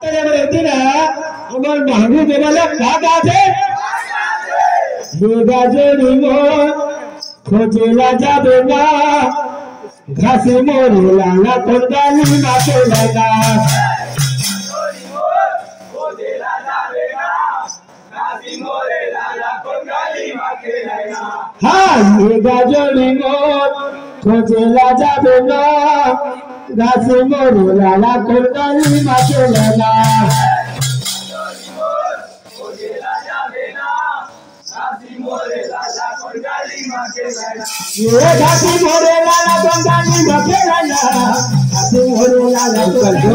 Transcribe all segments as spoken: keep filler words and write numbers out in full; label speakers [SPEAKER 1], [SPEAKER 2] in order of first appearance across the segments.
[SPEAKER 1] আমার মাহবুব বেলা কাজ আছে খোঁজলা যাবে না ঘাসে মরে লালা কোরবানি মাকে লাগা হ্যাঁ গাজরি মোর খোঁজলা যাবে না ঘাসে মরে লালা কোরবানি মাকে লাগা ये घाटी मोरे लाला बंगाली मखेला घाटी मोरे लाला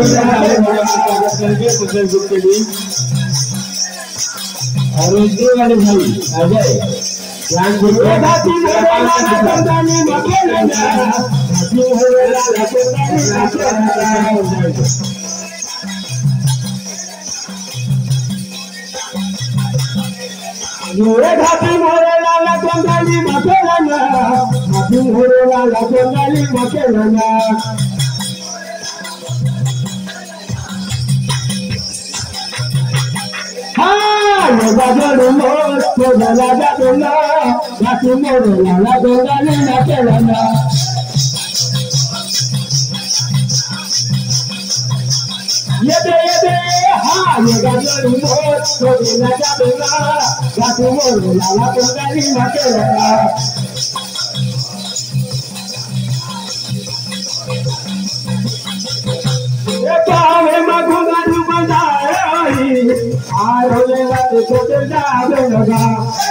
[SPEAKER 1] और ये वाले भाई अजय जान ये घाटी मोरे लाला बंगाली मखेला घाटी मोरे लाला बंगाली मखेला ये घाटी मोरे लाला बंगाली मखेला घाटी मोरे लाला बंगाली मखेला हाँ ये गाजर मोर खोजला जाबे ना घाटी मोरे लाला बंगाली मखेला ये दे ये दे हाँ ये गाजर मोर खोजला जाबे ना घाटी मोरे लाला बंगाली मखेला ये पावे मगुनारू बंधाई आर होले राते छोटे जाबे लगा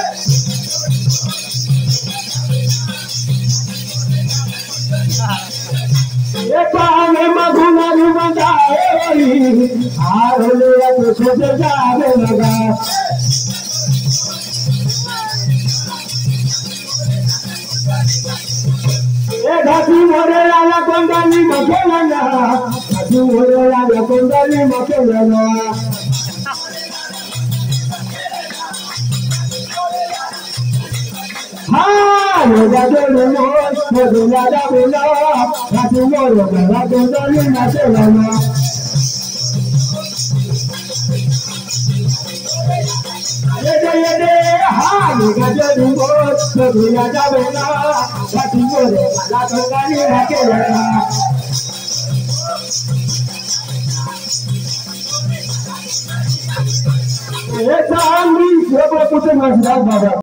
[SPEAKER 1] ये पावे मगुनारू बंधाई आर होले राते छोटे जाबे लगा ये घाटी मोरे लाला बंगाली मखेला घाटी मोरे लाला बंगाली मखेला हाँ ये गाजर मोर खोजला जाबे ना घाटी मोरे लाला बंगाली मखेला ये दे ये दे हाँ ये गाजर मोर खोजला जाबे ना घाटी मोरे लाला बंगाली मखेला ये चांदी ये बहुत कुछ मजेदार बाबा